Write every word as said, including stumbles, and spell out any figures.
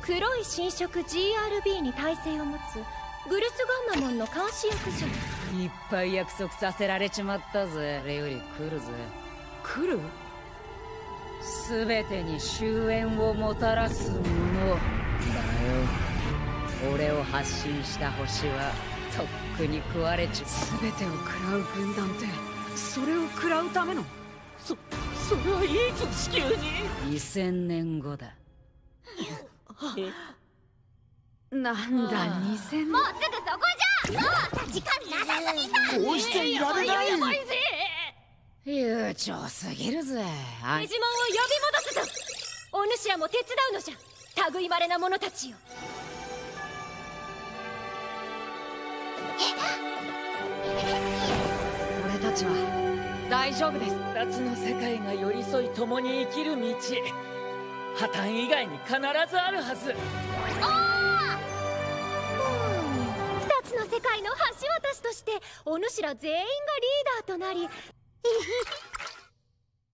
黒い侵食 ジーアールビー に耐性を持つグルスガンマモンの監視役じゃ。 いっぱい約束させられちまったぜ。あれより来るぜ。 来る？ 全てに終焉をもたらすものだよ。俺を発信した星はとっくに食われちまう。 全てを食らう軍団って、それを食らうための？そそれはいつ地球に？ にせんねんごだ。 なんだにせんねん。 もうすぐそこじゃん。そうさ、時間なさすぎさ。 こうしちゃいられない。 やばいぜ。 悠長すぎるぜ。あデジモンを呼び戻すぞ。お主らも手伝うのじゃ、類いまれな者たちよ。 俺たちは大丈夫です。 二つの世界が寄り添い共に生きる道、破綻以外に必ずあるはず。 二つの世界の橋渡しとしてお主ら全員がリーダーとなり